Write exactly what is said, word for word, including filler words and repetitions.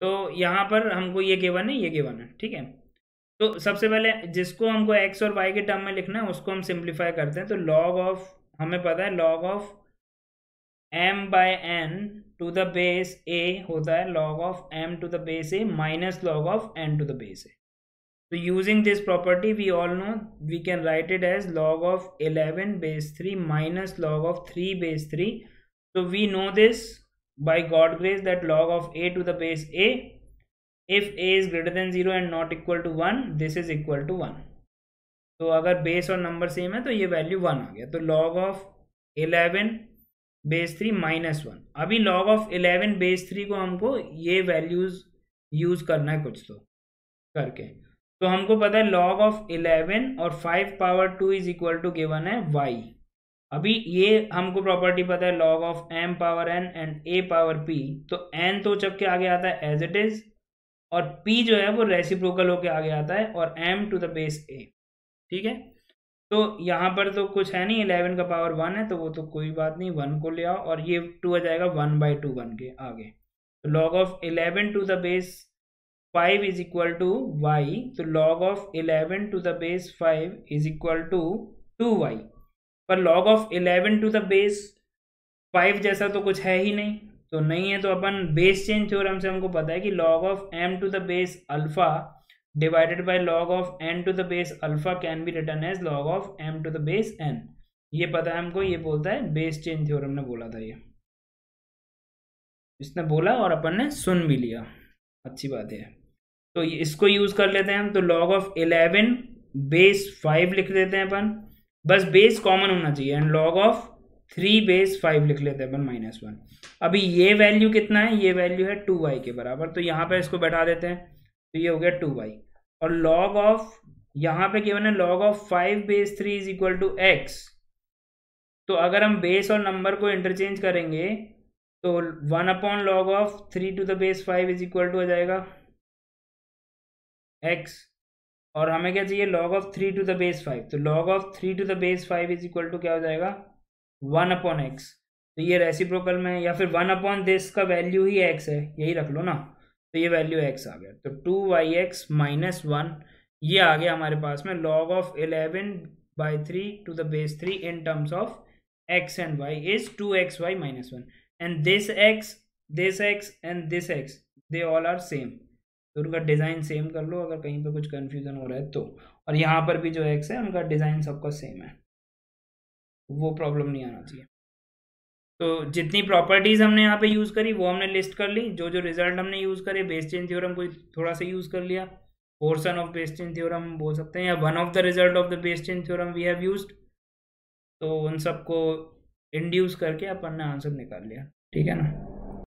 तो यहाँ पर हमको ये गिवन है, ये गिवन है, ठीक है। तो सबसे पहले जिसको हमको एक्स और वाई के टर्म में लिखना है उसको हम सिंप्लीफाई करते हैं। तो लॉग ऑफ, हमें पता है log of M by N to the base A होता है log of M to the base A minus log of N to the base A. So using this property, we all know we can write it as log of eleven base three minus log of three base three. So we know this by God grace that log of a to the base a, if a is greater than zero and not equal to one, this is equal to one. तो अगर base और number same है तो ये value one आ गया। तो log of eleven base three minus one. अभी log of eleven base three को हमको ये वैल्यूज यूज करना है कुछ तो करके। तो हमको पता है log ऑफ इलेवन और five power two is equal to given है y। अभी ये हमको प्रॉपर्टी पता है log of m power n and a power p। तो n तो चक के आगे आता है एज इट इज और p जो है वो रेसिप्रोकल होके आगे आता है और m to the base a, ठीक है। तो यहाँ पर तो कुछ है नहीं, इलेवन का पावर वन है तो वो तो कोई बात नहीं, वन को ले आओ और ये टू आ जाएगा वन बाई टू बन के आगे। तो log of eleven to the base five is equal to Y. तो log of eleven to the base five is equal to two Y. पर log of eleven to the base five जैसा तो कुछ है ही नहीं, तो नहीं है। तो अपन बेस चेंज थ्योरम से हमको पता है कि log of m to the base alpha divided by log of n to the base alpha can be written as log of m to the base n। ये पता है हमको, ये बोलता है बेस चेंज थ्योरम ने बोला था, ये इसने बोला और अपन ने सुन भी लिया, अच्छी बात है। तो इसको यूज कर लेते हैं हम। तो log of eleven base five लिख देते हैं अपन, बस बेस कॉमन होना चाहिए, and log of three base five लिख लेते हैं अपन माइनस वन। अभी ये वैल्यू कितना है, ये वैल्यू है टू वाई के बराबर। तो यहाँ पे इसको बैठा देते हैं तो ये हो गया टू वाई। और log ऑफ यहाँ पे गिवन है log of five base three is equal to X. तो अगर हम बेस और नंबर को इंटरचेंज करेंगे तो one upon log of three to the base five is equal to आ जाएगा x, और हमें क्या चाहिए log of three to the base five. तो log of three to the base five is equal to क्या हो जाएगा वन अपॉन एक्स। तो ये रेसिप्रोकल में, या फिर वन अपॉन दिस का वैल्यू ही x है, यही रख लो ना। तो ये वैल्यू x आ गया। तो two Y X minus one ये आ गया हमारे पास में log of eleven by three to the base three in terms of x and y is two X Y minus one, and this x this x and this x they all are same. तो उनका design same कर लो अगर कहीं पे कुछ confusion हो रहा है तो। और यहाँ पर भी जो एक्स है उनका डिज़ाइन सबका सेम है, वो प्रॉब्लम नहीं आना चाहिए। तो जितनी प्रॉपर्टीज़ हमने यहाँ पे यूज़ करी वो हमने लिस्ट कर ली। जो जो रिजल्ट हमने यूज़ करे, बेस चेन थ्योरम को थोड़ा सा यूज़ कर लिया, portion of base chain theorem बोल सकते हैं, या one of the result of the base chain theorem we have used. तो उन सबको इंड्यूस करके अपन ने आंसर निकाल लिया, ठीक है ना।